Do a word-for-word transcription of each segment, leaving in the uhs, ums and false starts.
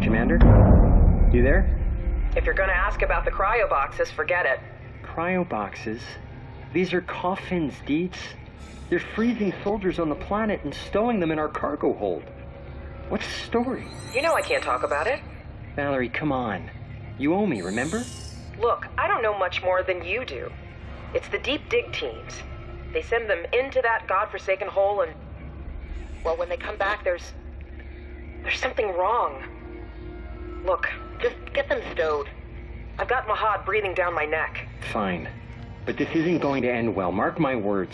Commander? You there? If you're gonna ask about the cryo boxes, forget it. Cryo boxes? These are coffins, Deets. They're freezing soldiers on the planet and stowing them in our cargo hold. What's the story? You know I can't talk about it. Valerie, come on. You owe me, remember? Look, I don't know much more than you do. It's the deep dig teams. They send them into that godforsaken hole and... well, when they come back, there's... there's something wrong. Look, just get them stowed. I've got Mahad breathing down my neck. Fine. But this isn't going to end well, mark my words.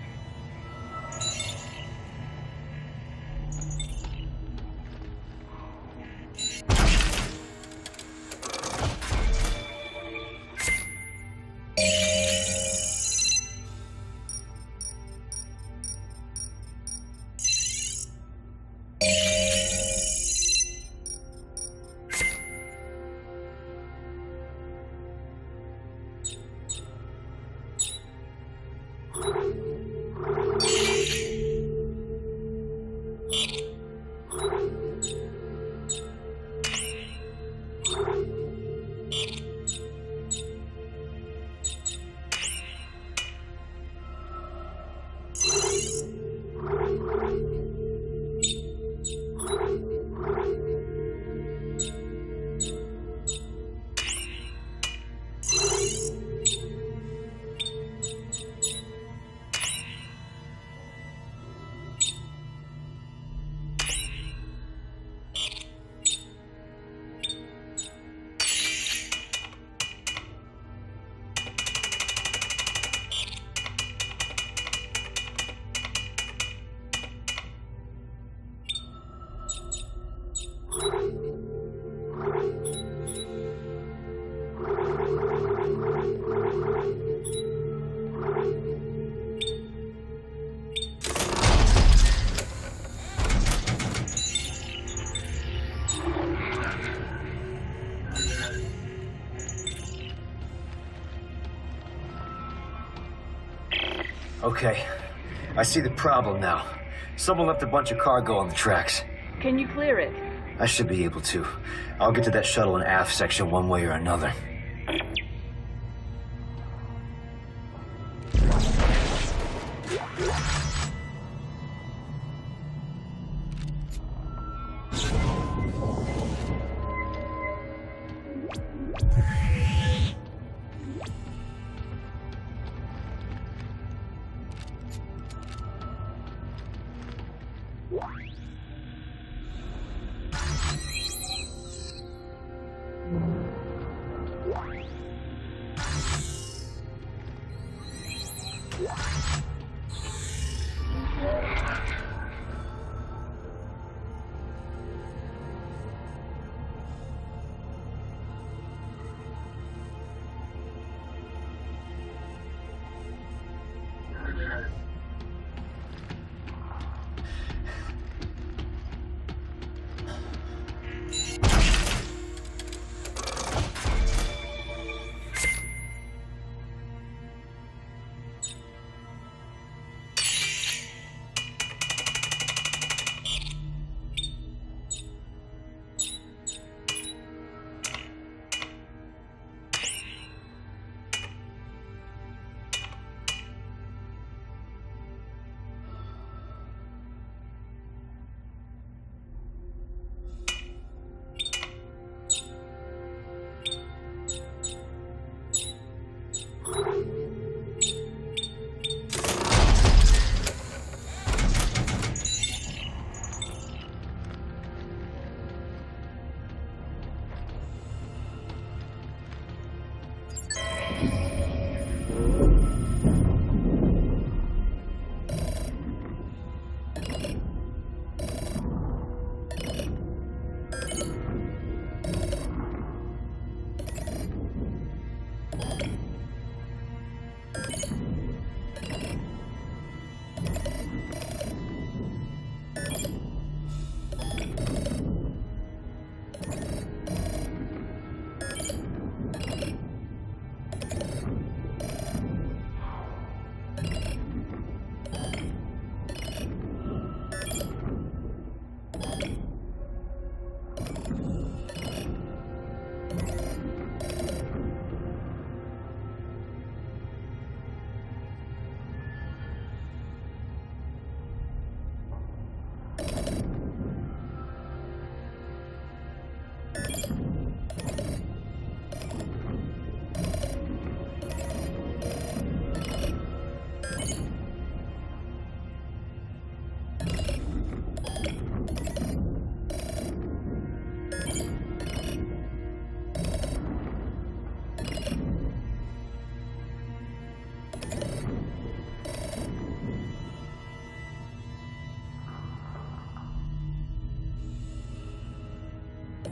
Okay, I see the problem now. Someone left a bunch of cargo on the tracks. Can you clear it? I should be able to. I'll get to that shuttle in aft section one way or another.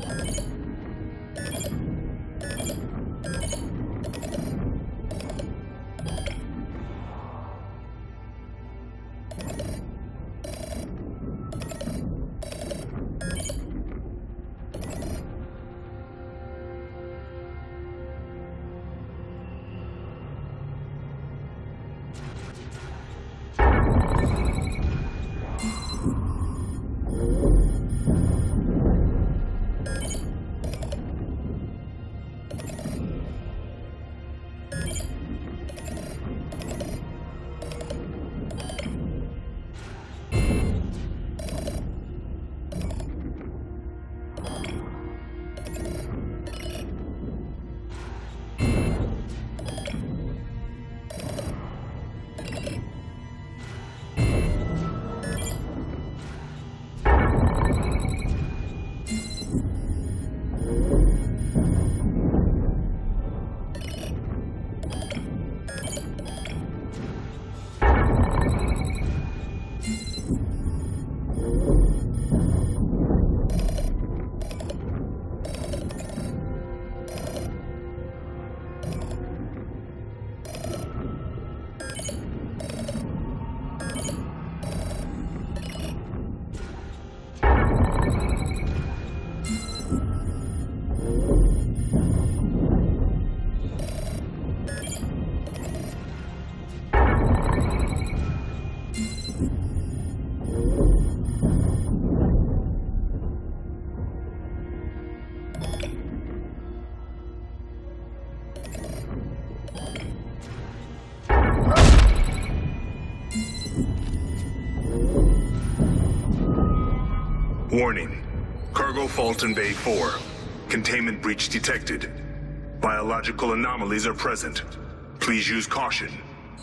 Warning. Cargo fault in Bay four. Containment breach detected. Biological anomalies are present. Please use caution.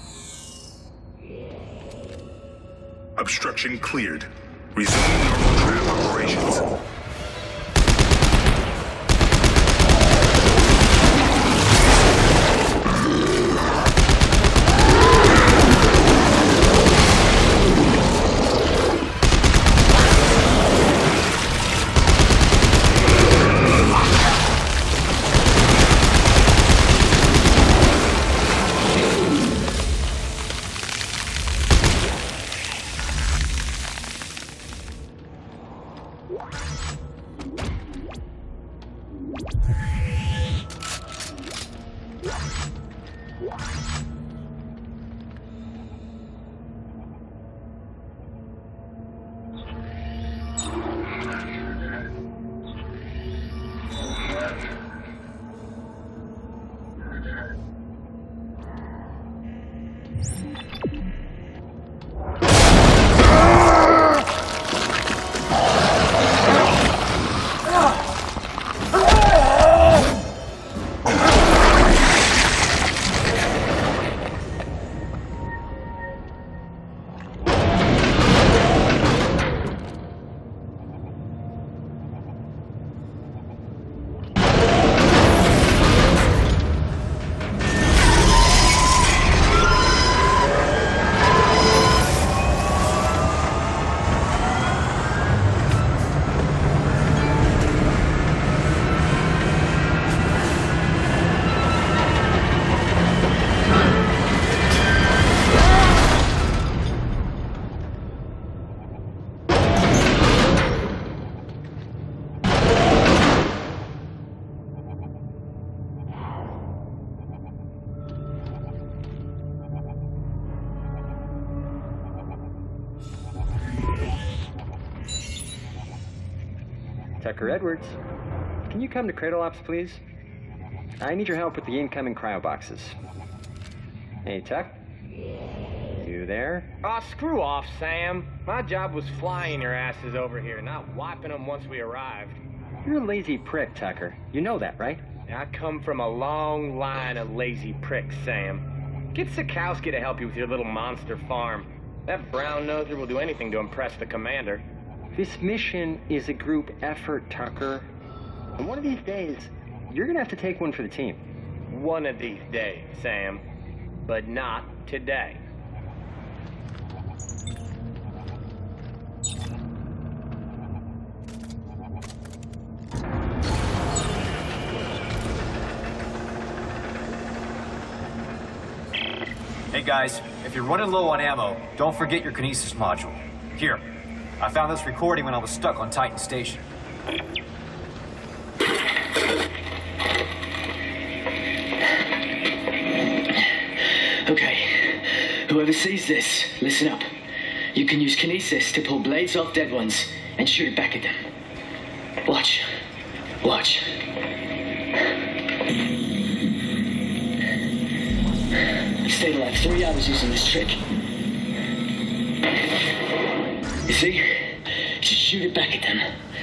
Obstruction cleared. Resuming normal tram operations. Tucker Edwards, can you come to Cradle Ops, please? I need your help with the incoming cryo boxes. Hey, Tuck? You there? Aw, oh, screw off, Sam. My job was flying your asses over here, not wiping them once we arrived. You're a lazy prick, Tucker. You know that, right? I come from a long line of lazy pricks, Sam. Get Sikowski to help you with your little monster farm. That brown-noser will do anything to impress the commander. This mission is a group effort, Tucker. And one of these days, you're gonna have to take one for the team. One of these days, Sam. But not today. You guys. If you're running low on ammo, don't forget your kinesis module. Here, I found this recording when I was stuck on Titan Station. Okay, whoever sees this, listen up. You can use kinesis to pull blades off dead ones and shoot it back at them. Watch. Watch. I've stayed alive three hours using this trick. You see? Just shoot it back at them.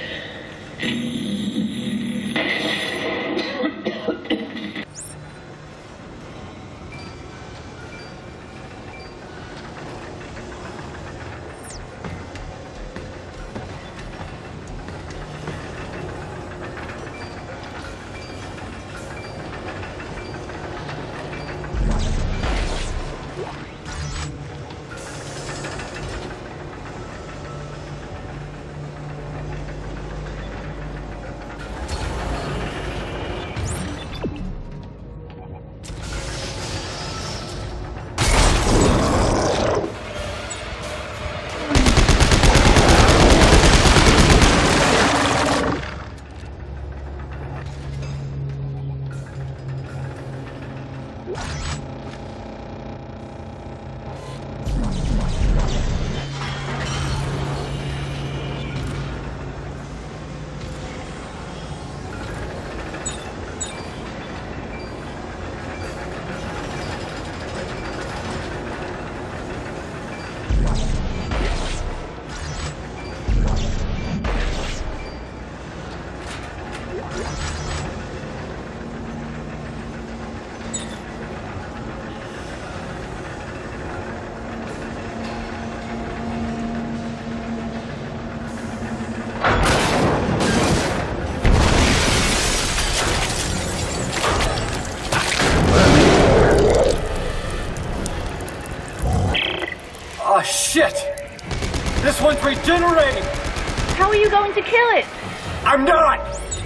Oh, shit! This one's regenerating! How are you going to kill it? I'm not!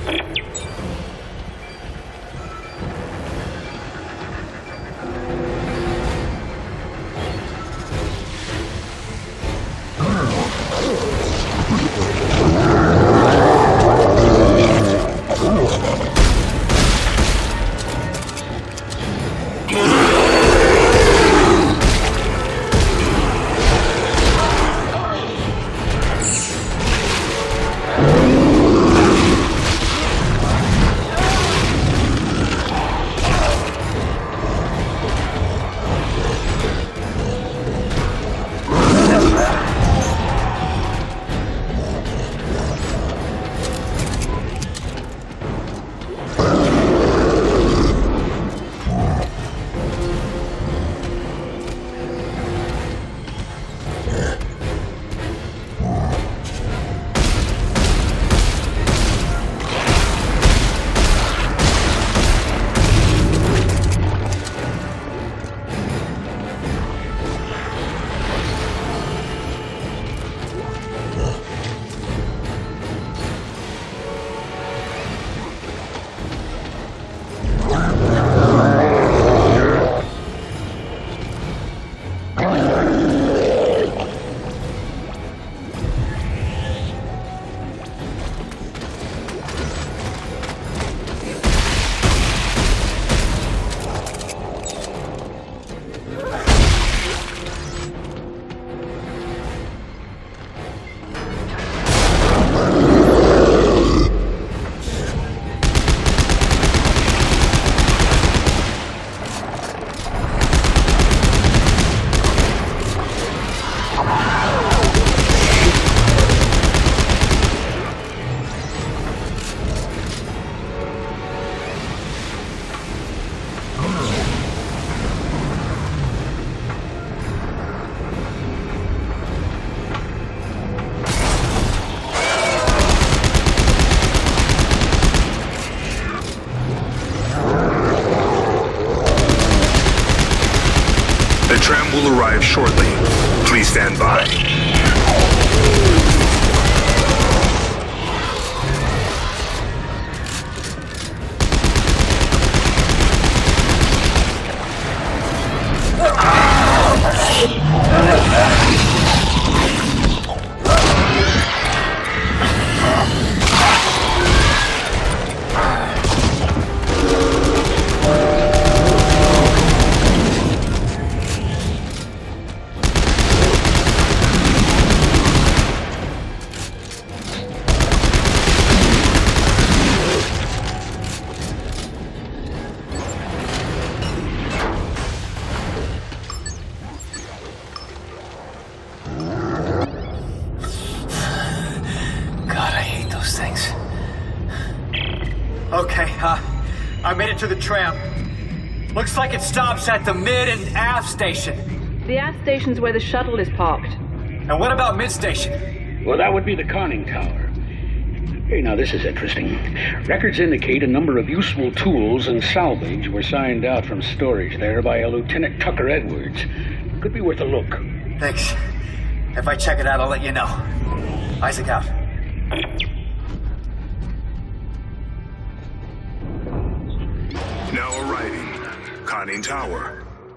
The tram will arrive shortly. Please stand by. Ah! things. Okay, uh, I made it to the tram. Looks like it stops at the mid and aft station. The aft station's where the shuttle is parked. And what about mid station? Well, that would be the conning tower. Hey, now this is interesting. Records indicate a number of useful tools and salvage were signed out from storage there by a Lieutenant Tucker Edwards. Could be worth a look. Thanks. If I check it out, I'll let you know. Isaac out. Now arriving. Conning tower.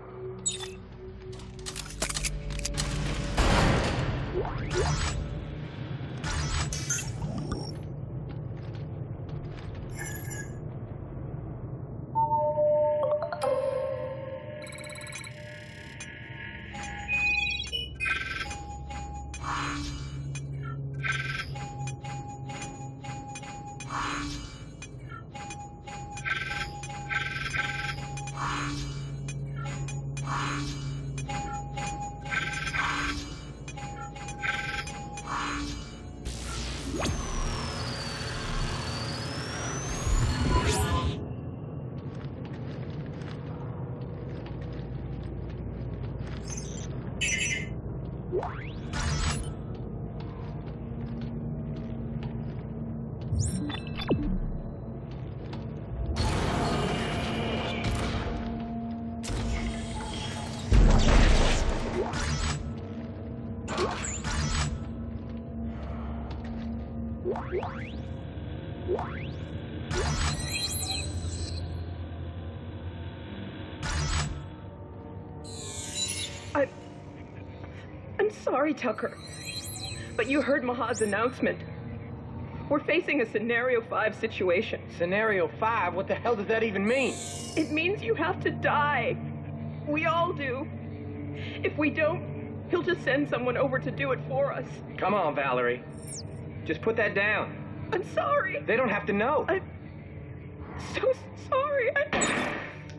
I... I'm sorry, Tucker. But you heard Mahad's announcement. We're facing a Scenario five situation. Scenario five? What the hell does that even mean? It means you have to die. We all do. If we don't, he'll just send someone over to do it for us. Come on, Valerie. Just put that down. I'm sorry. They don't have to know. I'm so sorry. I...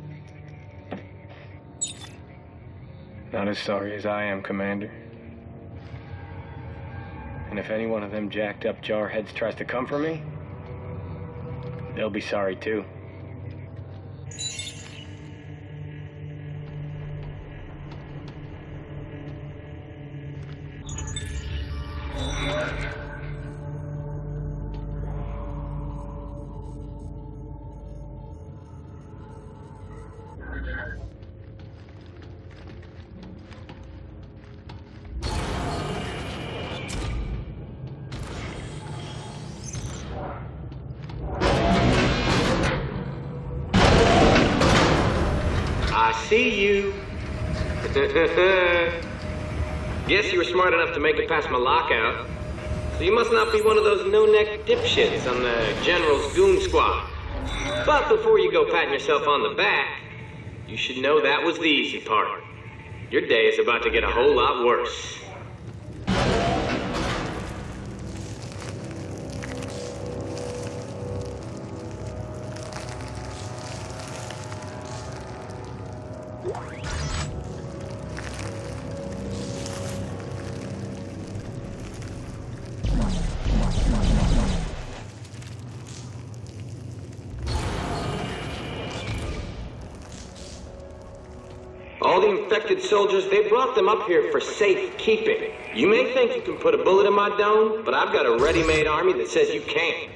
Not as sorry as I am, Commander. And if any one of them jacked up jarheads tries to come for me, they'll be sorry too. See you. Guess you were smart enough to make it past my lockout. So you must not be one of those no-neck dipshits on the General's goon squad. But before you go patting yourself on the back, you should know that was the easy part. Your day is about to get a whole lot worse. All the infected soldiers, they brought them up here for safekeeping. You may think you can put a bullet in my dome, but I've got a ready-made army that says you can't.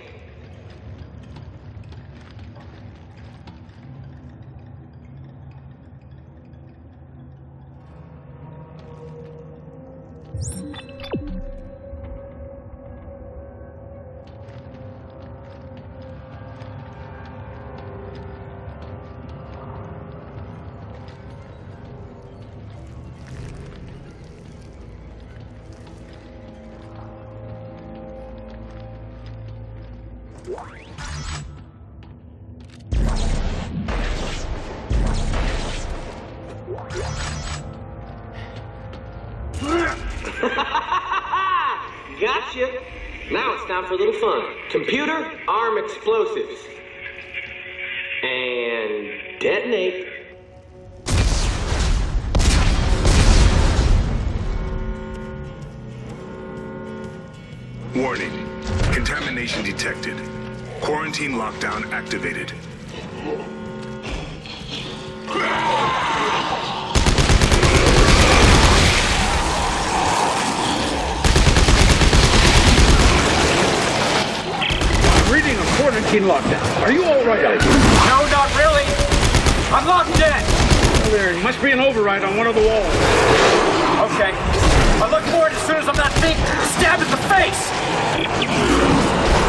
Gotcha! Now it's time for a little fun. Computer, arm explosives. And detonate. Warning. Contamination detected. Quarantine lockdown activated. Reading a quarantine lockdown. Are you all right, I D? No, not really. I'm locked in. Well, there must be an override on one of the walls. Okay. I look for it as soon as I'm not being stabbed in the face.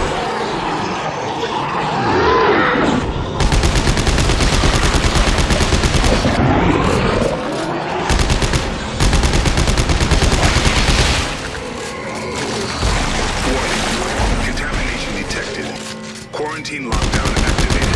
Quarantine lockdown activated.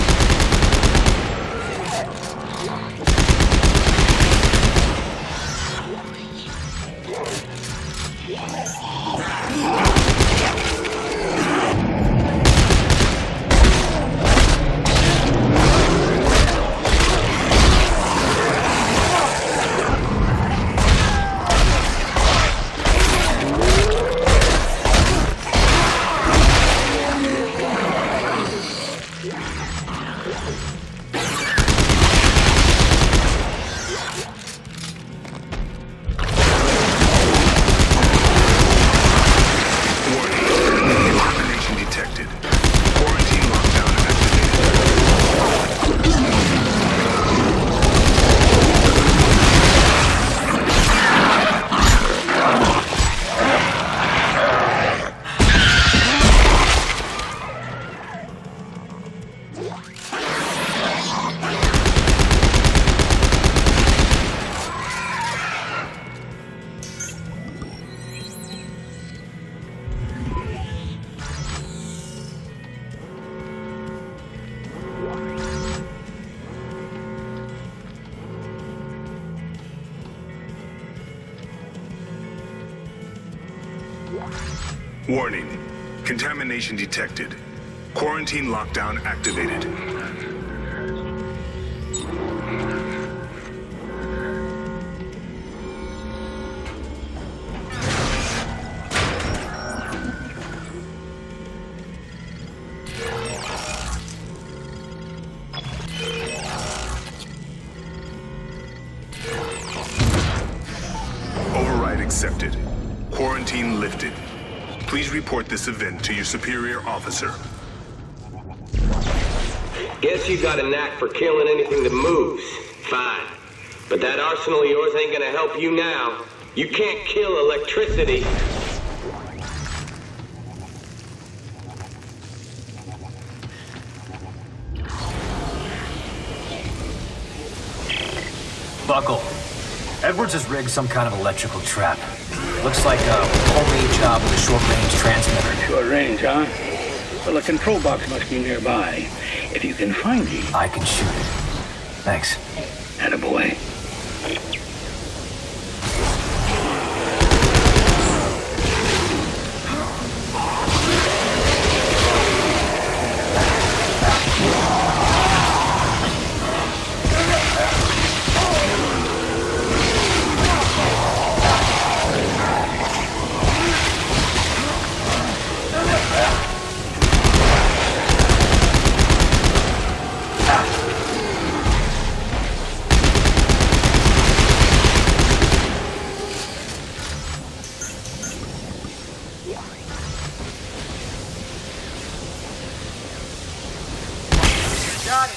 Warning. Contamination detected. Quarantine lockdown activated. Override accepted. Quarantine lifted. Please report this event to your superior officer. Guess you got a knack for killing anything that moves. Fine. But that arsenal of yours ain't gonna help you now. You can't kill electricity. Buckle. Edwards has rigged some kind of electrical trap. Looks like a homemade job with a short-range transmitter. Short range, huh? Well, a control box must be nearby. If you can find it... I can shoot it. Thanks. Attaboy. Got it.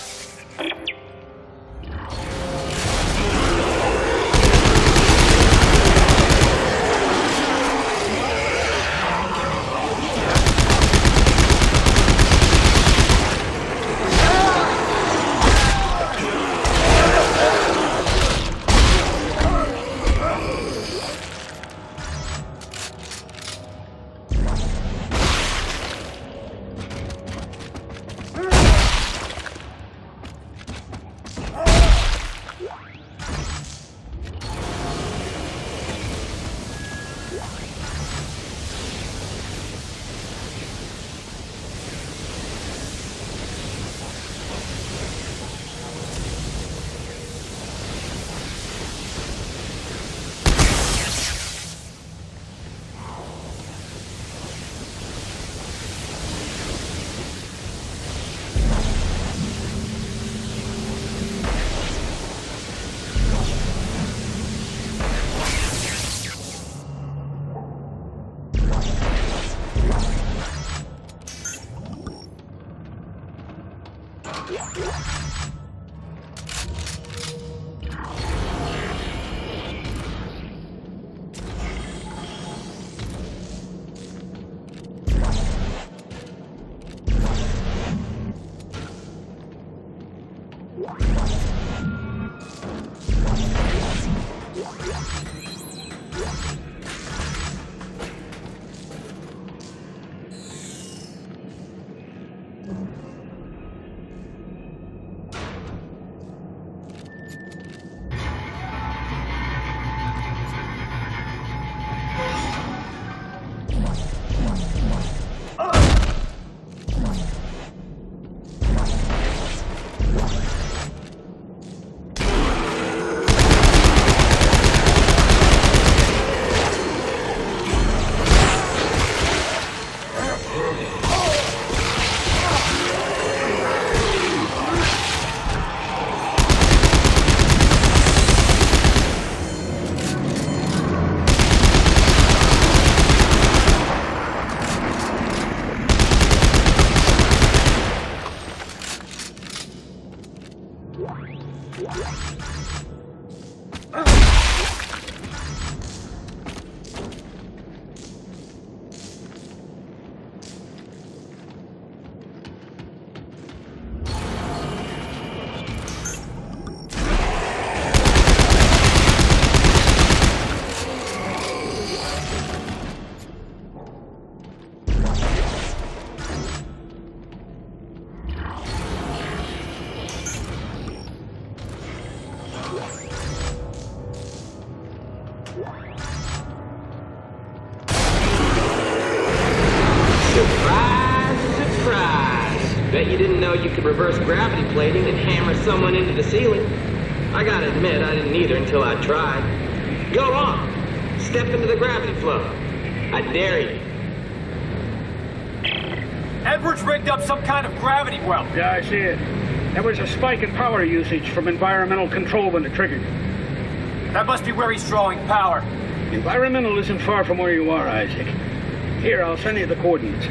You could reverse gravity plating and hammer someone into the ceiling. I gotta admit, I didn't either until I tried. Go on! Step into the gravity flow. I dare you. Edwards rigged up some kind of gravity well. Yeah, I see it. There was a spike in power usage from environmental control when it triggered. That must be where he's drawing power. Environmental isn't far from where you are, Isaac. Here, I'll send you the coordinates.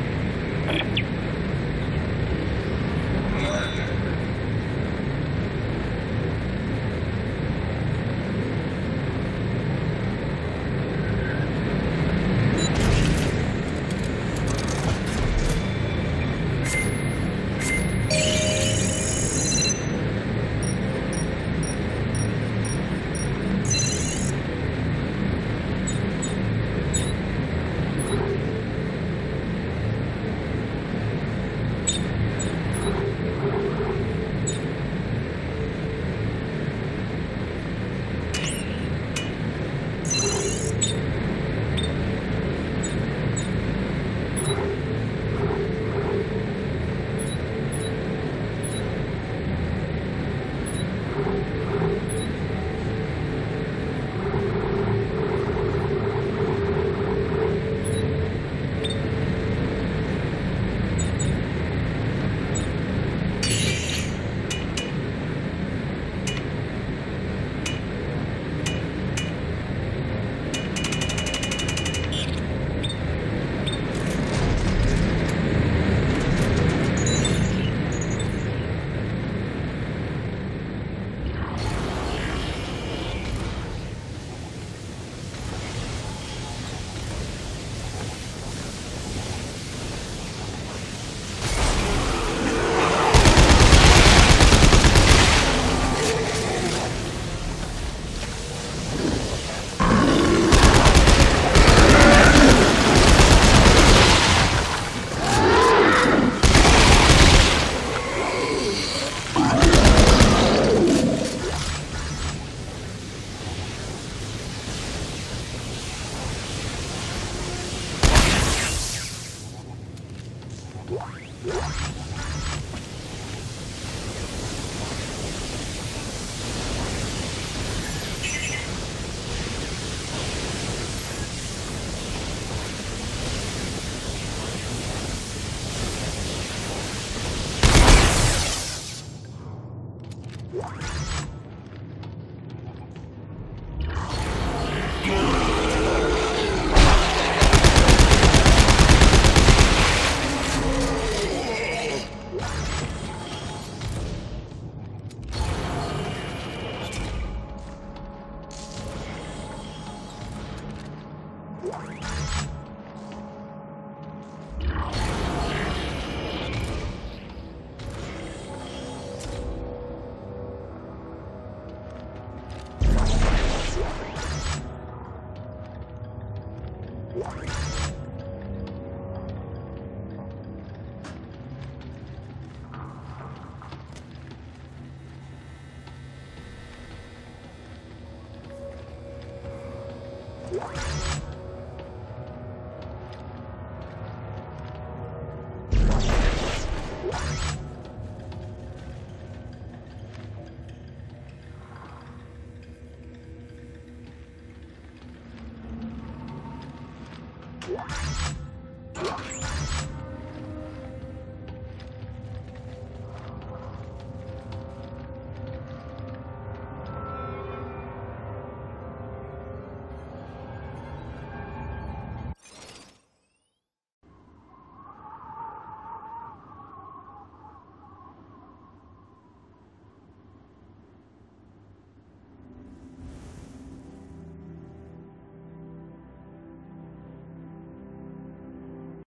What?